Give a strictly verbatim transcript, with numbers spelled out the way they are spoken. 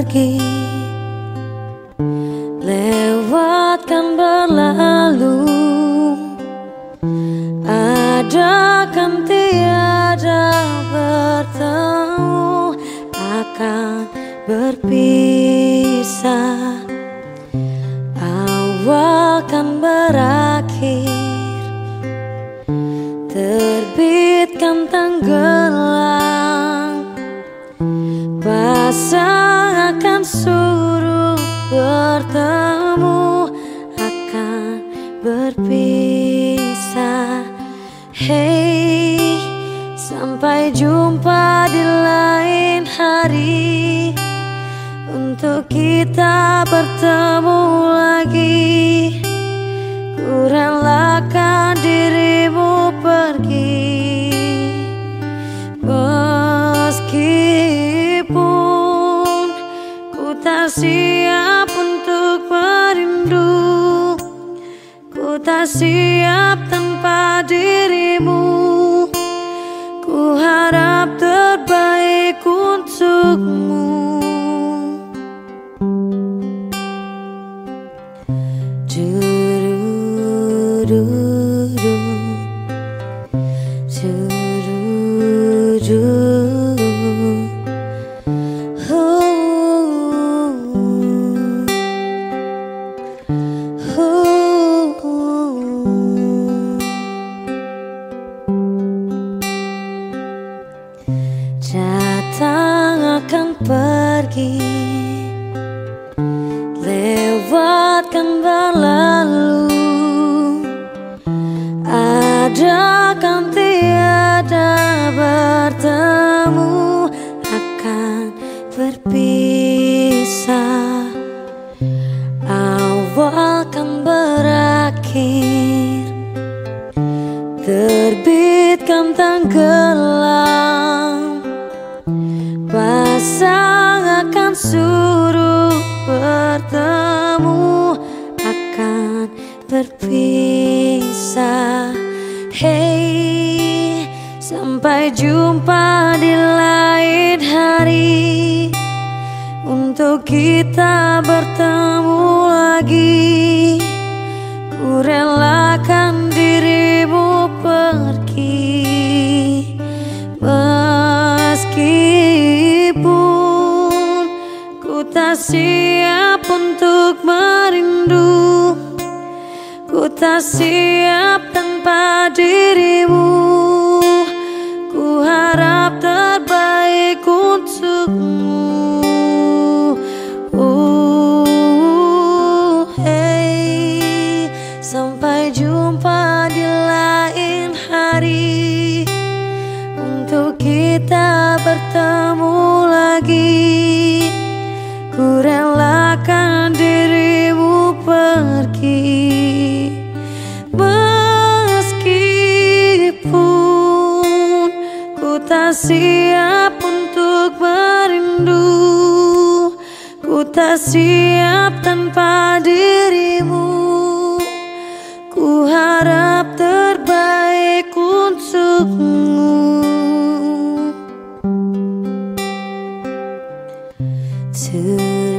pergi, lewatkan berlalu. Ada kan tiada bertemu, akan berpisah. Awal kan berakhir, terbitkan tenggelam. Pasang akan suruh bertemu, akan berpisah. Hey, sampai jumpa di lain hari, untuk kita bertemu lagi. Ku relakan dirimu pergi, meskipun ku tak siap untuk merindu. Ku tak siap tanpa dirimu. Ku harap terbaik untukmu. Du-du-du-du, du-du-du. Datang akan pergi, lewatkan berlalu. Ada kan tiada bertemu, akan berpisah. Awal kan berakhir, terbitkan tenggelam. Pasang akan suruh bertemu, akan berpisah. Hey, sampai jumpa di lain hari, untuk kita bertemu lagi. Ku relakan dirimu pergi, meskipun ku tak siap untuk merindu. Ku tak siap tanpa dirimu. Ku harap terbaik untukmu. Oh, hey, sampai jumpa di lain hari, untuk kita bertemu lagi. Ku relakan dirimu pergi, meskipun ku tak siap untuk merindu. Ku tak siap tanpa dirimu. Ku harap terbaik untukmu. To